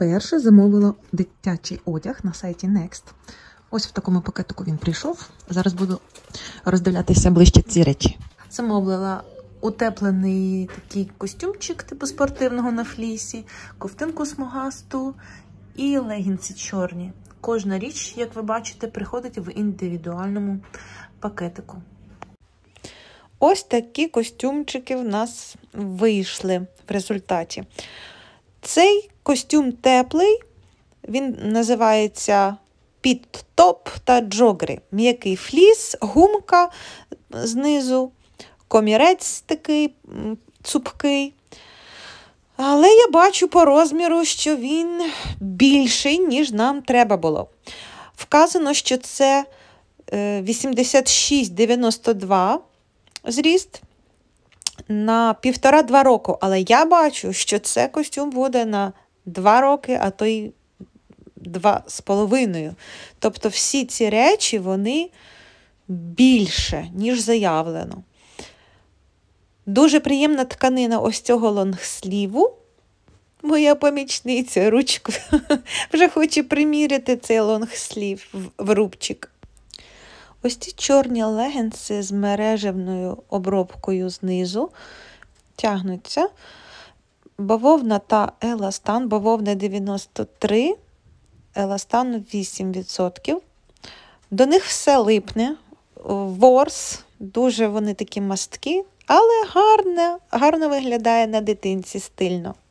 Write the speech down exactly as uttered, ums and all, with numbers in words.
вперше замовила дитячий одяг на сайті Next. Ось в такому пакетику він прийшов. Зараз буду роздивлятися ближче ці речі. Замовила утеплений такий костюмчик типу спортивного на флісі, ковтинку смугасту і легінси чорні. Кожна річ, як ви бачите, приходить в індивідуальному пакетику. Ось такі костюмчики в нас вийшли в результаті. Цей костюм теплий, він називається під-топ та джогери. М'який фліс, гумка знизу, комірець такий цупкий. Але я бачу по розміру, що він більший, ніж нам треба було. Вказано, що це вісімдесят шість дев'яносто два зріст на півтора-два року. Але я бачу, що це костюм буде на два роки, а то й два з половиною. Тобто всі ці речі, вони більше, ніж заявлено. Дуже приємна тканина ось цього лонгсліву. Моя помічниця ручку вже хоче приміряти цей лонгслів в рубчик. Ось ці чорні легінси з мережевною обробкою знизу тягнуться. Бавовна та еластан. Бавовна дев'яносто три, еластану вісім відсотків. До них все липне. Ворс, дуже вони такі масткі, але гарно, гарно виглядає на дитинці, стильно.